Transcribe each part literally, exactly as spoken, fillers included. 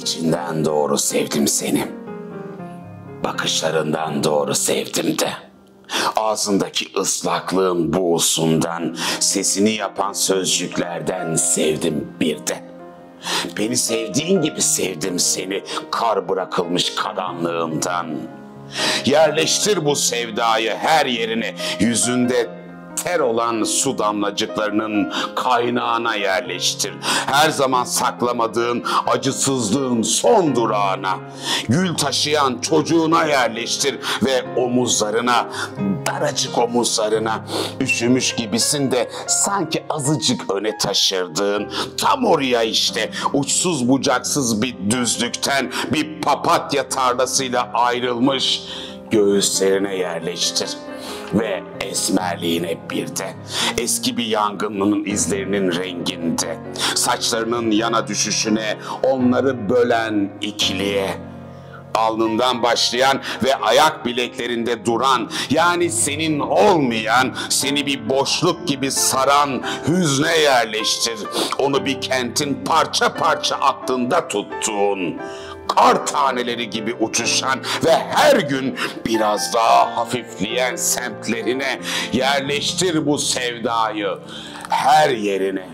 İçinden doğru sevdim seni. Bakışlarından doğru sevdim de. Ağzındaki ıslaklığın buğusundan, sesini yapan sözcüklerden sevdim bir de. Beni sevdiğin gibi sevdim seni, kar bırakılmış karanlığından. Yerleştir bu sevdayı her yerine, yüzünde ter olan su damlacıklarının kaynağına yerleştir. Her zaman saklamadığın acısızlığın son durağına, gül taşıyan çocuğuna yerleştir ve omuzlarına, daracık omuzlarına, üşümüş gibisin de sanki azıcık öne taşırdığın, tam oraya işte, uçsuz bucaksız bir düzlükten bir papatya tarlasıyla ayrılmış göğüslerine yerleştir. Ve esmerliğine bir de, eski bir yangınının izlerinin renginde, saçlarının yana düşüşüne, onları bölen ikiliğe, alnından başlayan ve ayak bileklerinde duran, yani senin olmayan, seni bir boşluk gibi saran hüzne yerleştir. Onu bir kentin parça parça aklında tuttuğun, kar taneleri gibi uçuşan ve her gün biraz daha hafifleyen semtlerine yerleştir bu sevdayı, her yerine.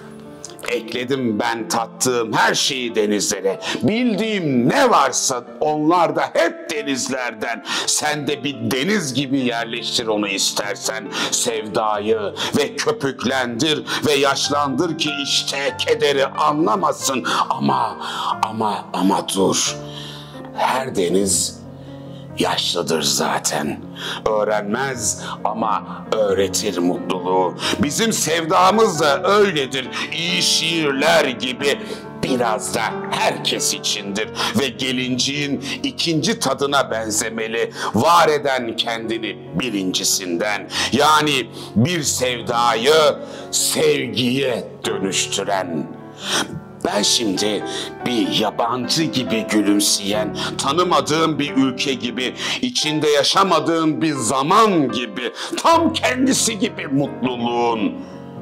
Ekledim ben tattığım her şeyi denizlere. Bildiğim ne varsa onlar da hep denizlerden. Sen de bir deniz gibi yerleştir onu istersen. Sevdayı ve köpüklendir ve yaşlandır ki işte kederi anlamasın. Ama, ama, ama dur. Her deniz yaşlıdır zaten. Öğrenmez ama öğretir mutluluğu. Bizim sevdamız da öyledir. İyi şiirler gibi biraz da herkes içindir ve gelinciğin ikinci tadına benzemeli. Var eden kendini birincisinden, yani bir sevdayı sevgiye dönüştüren. Ben şimdi bir yabancı gibi gülümseyen, tanımadığım bir ülke gibi, içinde yaşamadığım bir zaman gibi, tam kendisi gibi mutluluğun.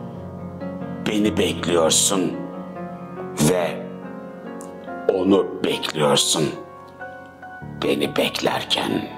Beni bekliyorsun ve onu bekliyorsun. Beni beklerken